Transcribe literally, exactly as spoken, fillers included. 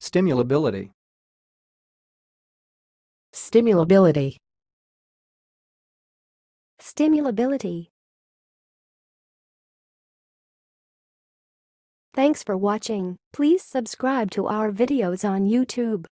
Stimulability. Stimulability. Stimulability. Thanks for watching. Please subscribe to our videos on YouTube.